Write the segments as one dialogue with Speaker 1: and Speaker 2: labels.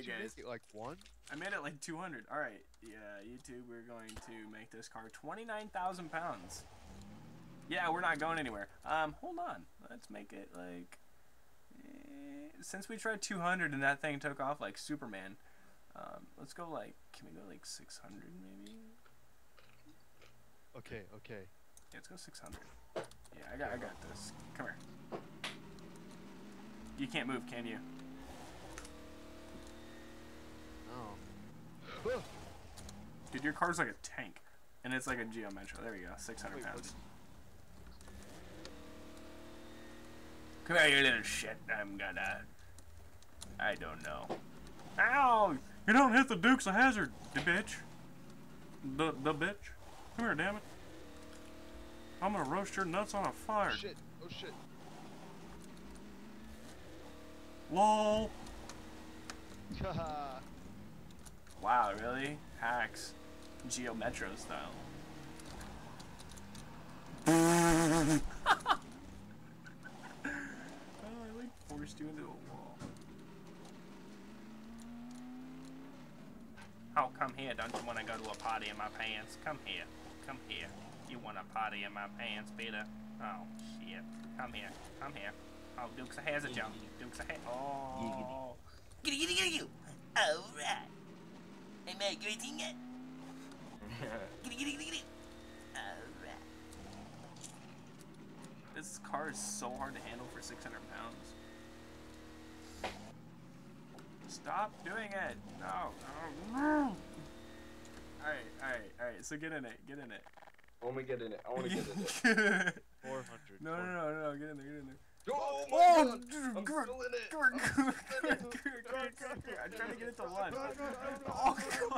Speaker 1: guys.
Speaker 2: Make it like 1?
Speaker 1: I made it like 200. All right, yeah, YouTube, we're going to make this car 29,000 pounds. Yeah, we're not going anywhere. Hold on. Let's make it like... since we tried 200 and that thing took off like Superman, let's go like... Can we go like 600 maybe?
Speaker 2: Okay.
Speaker 1: Yeah, let's go 600. Yeah, I got this. Come here. You can't move, can you?
Speaker 2: No.
Speaker 1: Dude, your car's like a tank. And it's like a Geo Metro. There we go. 600 pounds. Come here, you little shit. I don't know. Ow! You don't hit the Dukes of Hazzard, the bitch. The bitch. Come here, damn it. I'm gonna roast your nuts on a fire.
Speaker 2: Shit. Oh shit.
Speaker 1: LOL.
Speaker 2: Haha.
Speaker 1: Wow, really? Hacks. Geo Metro style. Oh, I like forced you into a wall. Oh, come here. Don't you want to go to a party in my pants? Come here. Come here. You want a party in my pants, Peter? Oh, shit. Come here. Come here. Oh, Dukes of Hazzard jump. Dukes of Hazzard. Oh.
Speaker 3: Get. Alright. Am I greeting it? Get. Alright.
Speaker 1: This car is so hard to handle for 600 pounds. Stop doing it! No. Alright, so get in it,
Speaker 4: I want to get in it. I want to get in it.
Speaker 2: 400.
Speaker 1: No, get in there.
Speaker 4: Oh my God! I'm still in it.
Speaker 1: Come here. I'm trying to get it to one. Oh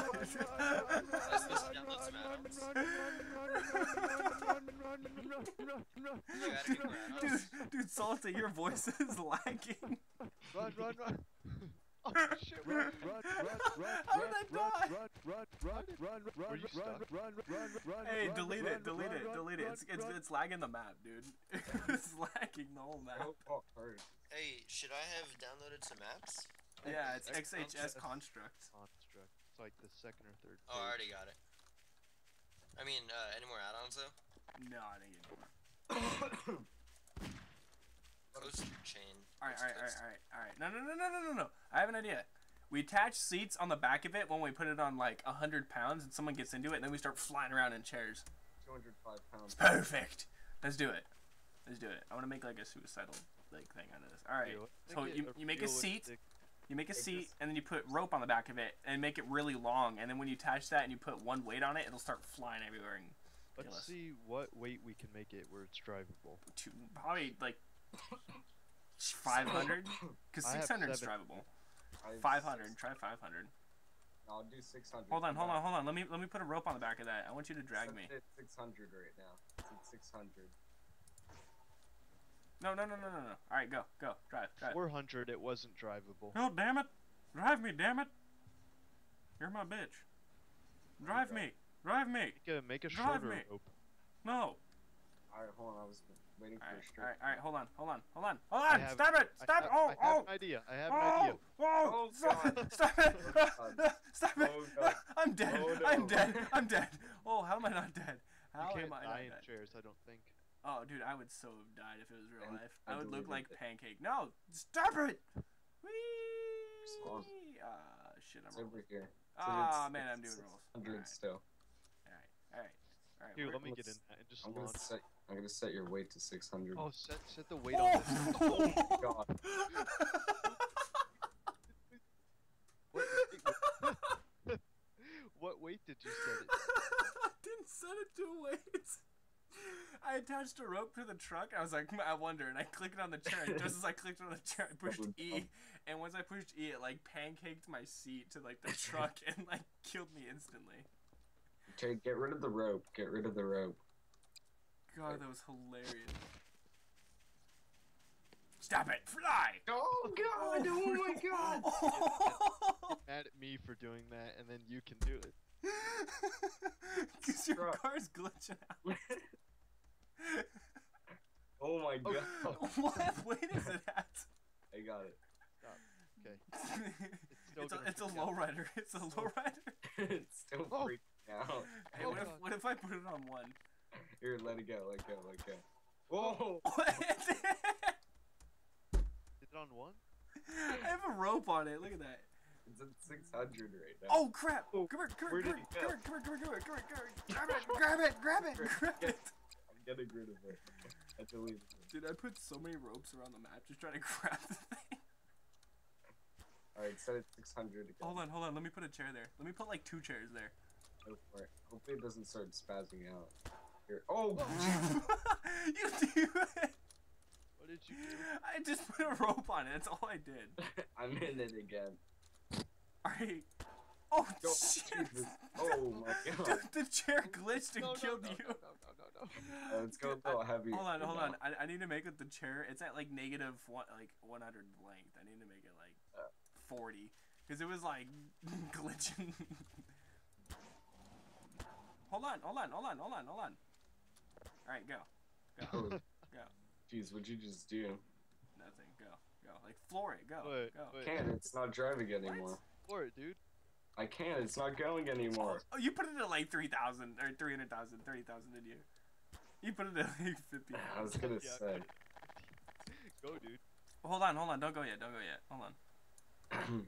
Speaker 1: god! Dude, Salty, your voice is lagging.
Speaker 2: Run. Oh shit,
Speaker 1: How did I die?
Speaker 2: Were you stuck?
Speaker 1: Hey, delete it. It's lagging the map, dude. It's lagging the whole map.
Speaker 5: Hey, should I have downloaded some maps?
Speaker 1: Yeah, it's XHS Construct.
Speaker 2: It's like the second or third.
Speaker 5: Oh, I already got it. I mean, any more add-ons though?
Speaker 1: No, I didn't get more.
Speaker 5: Coaster chain.
Speaker 1: Alright. No. I have an idea. We attach seats on the back of it when we put it on like 100 pounds and someone gets into it, and then we start flying around in chairs.
Speaker 4: 205 pounds.
Speaker 1: It's perfect. Let's do it. I want to make like a suicidal like thing out of this. Alright. So you make a seat. You make a seat, and then you put rope on the back of it, and make it really long, and then when you attach that and you put one weight on it, it'll start flying everywhere and kill us.
Speaker 2: Let's see what weight we can make it where it's drivable.
Speaker 1: Probably like 500, because 600 is drivable. 500. Try 500.
Speaker 4: I'll do 600.
Speaker 1: Hold on. Let me put a rope on the back of that. I want you to drag me.
Speaker 4: It's 600 right now. It's at 600.
Speaker 1: No. All right, go. Drive.
Speaker 2: 400. It wasn't drivable.
Speaker 1: Oh, damn it! Drive me, damn it! You're my bitch. Drive me.
Speaker 2: Make a shorter rope.
Speaker 1: No.
Speaker 4: Alright, hold on. I was waiting for a straight.
Speaker 1: Alright, hold on. Stop it! Stop it!
Speaker 2: I have an idea.
Speaker 1: Oh,
Speaker 4: God.
Speaker 1: Stop it! Stop it!
Speaker 4: Oh, God.
Speaker 1: I'm dead.
Speaker 4: Oh, no.
Speaker 1: I'm dead. Oh, how am I not dead? How
Speaker 2: You can't
Speaker 1: am I
Speaker 2: die
Speaker 1: not
Speaker 2: in
Speaker 1: dead?
Speaker 2: chairs, I don't think.
Speaker 1: Oh, dude, I would so have died if it was real life.
Speaker 4: I
Speaker 1: I would look
Speaker 4: deleted
Speaker 1: like
Speaker 4: it.
Speaker 1: Pancake. No! Stop it!
Speaker 4: Spawn.
Speaker 1: Whee! Shit, I'm
Speaker 4: It's
Speaker 1: rolling.
Speaker 4: over here.
Speaker 1: Man, I'm doing rolls.
Speaker 4: 600 still.
Speaker 1: Alright.
Speaker 2: Here, let me get in that and just
Speaker 4: I'm
Speaker 2: launch.
Speaker 4: gonna set your weight to 600.
Speaker 2: Oh, set the weight on this.
Speaker 4: Oh God.
Speaker 2: What weight did you set it?
Speaker 1: I didn't set it to weight. I attached a rope to the truck. I was like, I wonder, and I clicked on the chair. And just as I clicked on the chair, I pushed E, and once I pushed E, it like pancaked my seat to like the truck and like killed me instantly.
Speaker 4: Okay, get rid of the rope.
Speaker 1: God, that was hilarious. Stop it! Fly!
Speaker 4: Oh God! Oh my God!
Speaker 2: Get mad at me for doing that, and then you can do it.
Speaker 1: Because your car's glitching out.
Speaker 4: Oh my God!
Speaker 1: What weight is it at?
Speaker 4: I got it.
Speaker 2: Stop. Okay. It's still gonna
Speaker 1: It's a
Speaker 2: freak out.
Speaker 1: lowrider. It's a lowrider.
Speaker 4: It's still
Speaker 2: Oh.
Speaker 4: freaking out.
Speaker 1: Hey,
Speaker 2: Oh,
Speaker 1: what if
Speaker 2: God.
Speaker 1: what if I put it on one?
Speaker 4: Here, let it go, let go, let go. Whoa!
Speaker 2: Is it on one?
Speaker 1: I have a rope on it. Look at that.
Speaker 4: It's at 600 right now.
Speaker 1: Oh crap!
Speaker 4: Oh,
Speaker 1: Come here! Come
Speaker 4: where
Speaker 1: here!
Speaker 4: did
Speaker 1: Come here!
Speaker 4: it go?
Speaker 1: Come here! Come here! Come here! Come here! Grab it! Grab it! Grab it! Grab it!
Speaker 4: I'm getting rid of it. I deleted it.
Speaker 1: Dude, I put so many ropes around the map just trying to grab the thing.
Speaker 4: Alright, set it 600 again.
Speaker 1: Hold on. Let me put a chair there. Let me put like 2 chairs there.
Speaker 4: Go for it. Hopefully it doesn't start spazzing out. Here. Oh!
Speaker 1: You do it!
Speaker 2: What did you do?
Speaker 1: I just put a rope on it. That's all I did.
Speaker 4: I'm in it again.
Speaker 1: Alright. Oh,
Speaker 4: Go,
Speaker 1: shit!
Speaker 4: Jesus. Oh my god.
Speaker 1: Dude, the chair glitched and
Speaker 2: No,
Speaker 1: killed
Speaker 2: no,
Speaker 1: you.
Speaker 2: No.
Speaker 4: Let's go a little heavy.
Speaker 1: Hold on. I need to make it the chair. It's at like negative one, like 100 length. I need to make it like 40 because it was like glitching. Hold on. All right, go.
Speaker 4: Oh,
Speaker 1: Go.
Speaker 4: jeez, what'd you just do?
Speaker 1: Nothing. Go. Like floor it. Go.
Speaker 2: Wait,
Speaker 1: Go.
Speaker 2: wait.
Speaker 4: Can't, it's not driving anymore.
Speaker 2: For it, dude.
Speaker 4: I can't, it's not going anymore.
Speaker 1: Oh, you put it at like 3,000 or 300,000, 30,000, did you? You put it at like 50.
Speaker 4: I was gonna
Speaker 2: Yeah,
Speaker 4: say.
Speaker 2: Go, dude.
Speaker 1: Hold on. Don't go yet. Hold on.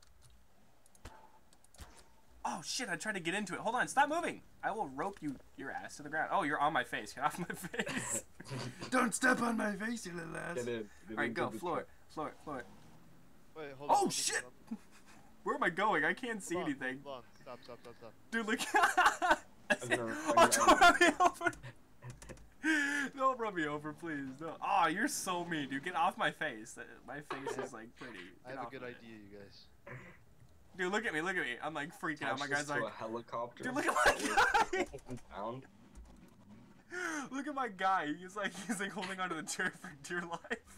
Speaker 1: Oh shit! I tried to get into it. Hold on. Stop moving. I will rope your ass to the ground. Oh, you're on my face. Get off my face. Don't step on my face, you little ass.
Speaker 4: Get in.
Speaker 1: All right, go. Floor it. Floor it.
Speaker 2: Wait, hold on.
Speaker 1: Oh
Speaker 2: hold on,
Speaker 1: shit!
Speaker 2: hold on.
Speaker 1: Where am I going? I can't see
Speaker 2: Hold on,
Speaker 1: anything.
Speaker 2: Hold on. Stop.
Speaker 1: Dude, look.
Speaker 4: gonna-
Speaker 1: Oh, don't run me over. Don't run me over, please. No. Oh, you're so mean, dude. Get off my face. My face is like pretty.
Speaker 2: I
Speaker 1: Get
Speaker 2: have a
Speaker 1: off
Speaker 2: good
Speaker 1: of it.
Speaker 2: idea, you guys.
Speaker 1: Dude, look at me. I'm like freaking out. My guy's like,
Speaker 4: a helicopter.
Speaker 1: dude, look at my guy.
Speaker 4: Down.
Speaker 1: Look at my guy. He's like holding onto the chair for dear life.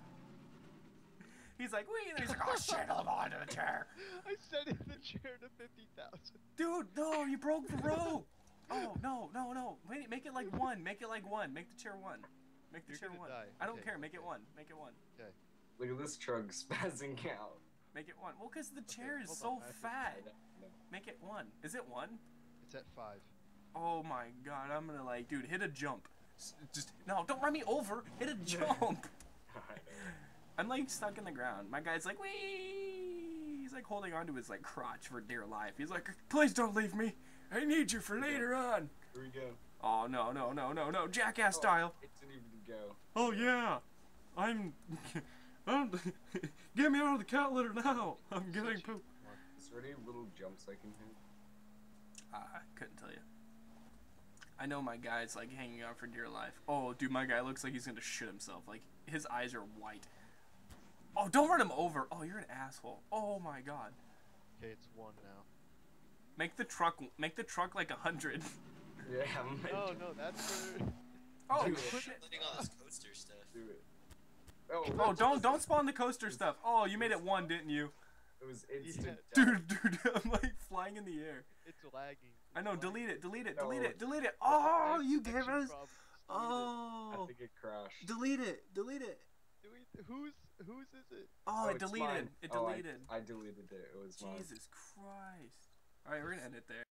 Speaker 1: He's like, wait. And he's like, oh shit, I'm onto the chair.
Speaker 2: I set in the chair to 50,000.
Speaker 1: Dude, no, you broke the rope. Oh no. Wait, make it like one. Make it like one. Make the chair one. Make the
Speaker 2: You're
Speaker 1: chair
Speaker 2: gonna
Speaker 1: one.
Speaker 2: die.
Speaker 1: I don't
Speaker 2: Okay,
Speaker 1: care. Make it
Speaker 2: okay.
Speaker 1: one. Make it one.
Speaker 4: Look at this truck spazzing out.
Speaker 1: Make it one. Well, because the chair is
Speaker 2: hold
Speaker 1: so
Speaker 2: on, I have to-
Speaker 1: fat. Make it one. Is it one?
Speaker 2: It's at 5.
Speaker 1: Oh my god, I'm gonna like, dude, hit a jump. Just, no, don't run me over. Hit a jump. I'm like stuck in the ground. My guy's like, wee. He's like holding onto his like crotch for dear life. He's like, please don't leave me. I need you for later on.
Speaker 4: Here we go.
Speaker 1: Oh no, jackass style.
Speaker 4: It didn't even go.
Speaker 1: Oh yeah, I'm get me out of the cat litter now. I'm getting poop.
Speaker 4: Is there any little jumps I can hit?
Speaker 1: I couldn't tell you. I know my guy's like hanging on for dear life. Oh, dude, my guy looks like he's gonna shit himself. Like his eyes are white. Oh, don't run him over. Oh, you're an asshole. Oh my god.
Speaker 2: Okay, it's 1 now.
Speaker 1: Make the truck like 100.
Speaker 4: Yeah, I'm
Speaker 2: No, that's for...
Speaker 1: Oh
Speaker 4: Dude,
Speaker 1: shit.
Speaker 5: Including all this coaster stuff.
Speaker 4: do it. Oh,
Speaker 1: Oh, don't spawn the coaster stuff. Oh, you made it 1, didn't you?
Speaker 4: It was instant.
Speaker 2: Yeah.
Speaker 4: death.
Speaker 1: Dude, I'm like flying in the air.
Speaker 2: It's lagging.
Speaker 1: I know, delete it.
Speaker 4: No.
Speaker 1: Delete it. Oh, you gave
Speaker 2: Connection
Speaker 1: us.
Speaker 2: problems.
Speaker 4: I
Speaker 1: Oh,
Speaker 4: think it crashed.
Speaker 1: delete it.
Speaker 2: Whose is it?
Speaker 1: Oh, it
Speaker 4: it's
Speaker 1: deleted.
Speaker 4: mine.
Speaker 1: It
Speaker 4: Oh,
Speaker 1: deleted.
Speaker 4: I deleted it. It was mine.
Speaker 1: Jesus Christ. All right, we're gonna end it there.